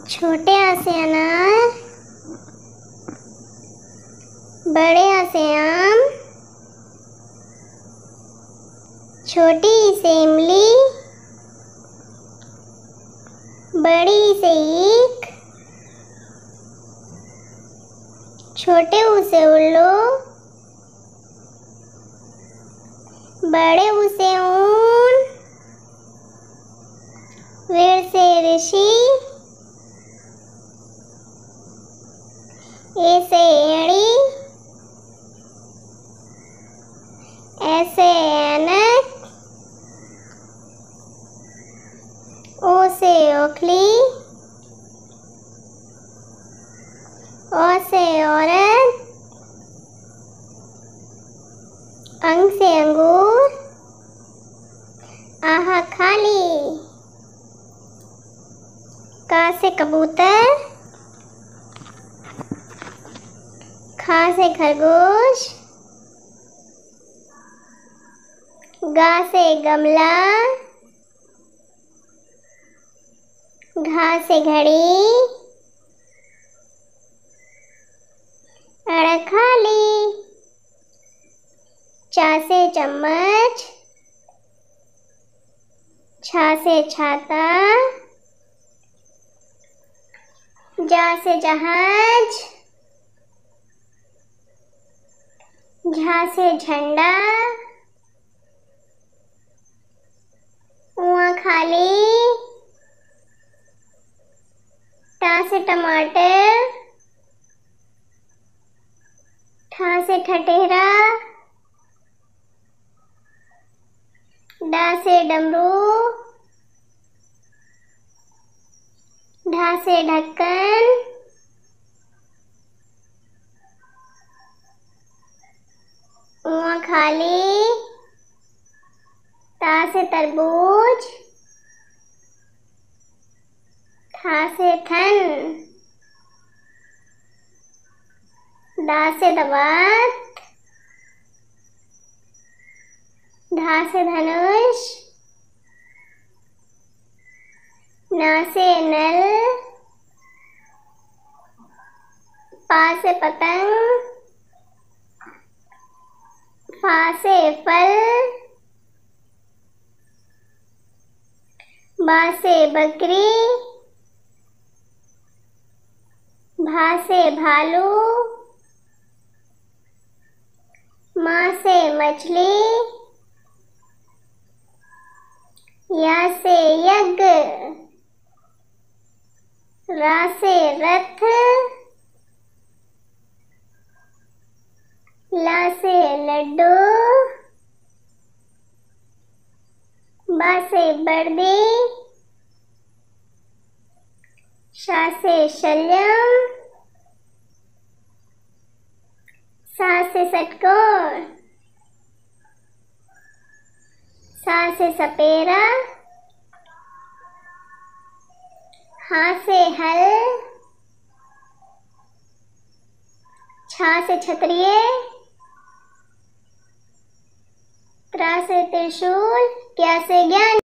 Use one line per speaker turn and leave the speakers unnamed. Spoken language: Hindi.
छोटे आ से अनार, बड़े आ से आम, छोटी ई से इमली, बड़ी ई से ईख, छोटे ऊ से उल्लू, बड़े ऊ से ऊन, वीर से ऋषि, ए से एड़ी, ऐसे ऐनक, ओ से ओखली, ओ से औरत, अंग से अंगूर, आहा खाली, का से कबूतर, खा से खरगोश, गा से गमला, घा से घड़ी, अड़ खाली, चा से चम्मच, छा से छाता, जा से जहाज, झा से झंडा, उआ खाली, टा से टमाटर, ठा से ठठेरा, डा से डमरू, ढा से ढक्कन, उआ खाली, ता से तरबूज, था से थन, दा से दवात, धा से धनुष, ना से नल, पा से पतंग, फा से फल, बा से बकरी, भा से भालू, माँ से मछली, या से यज्ञ, रा से रथ, ला से लड्डू, बा से बर्दी, शा से शलजम, सा से षटकोर, सा से सपेरा, हा से हल, छा से क्षत्रिय, त्रा से त्रिशूल, क्या से ज्ञान।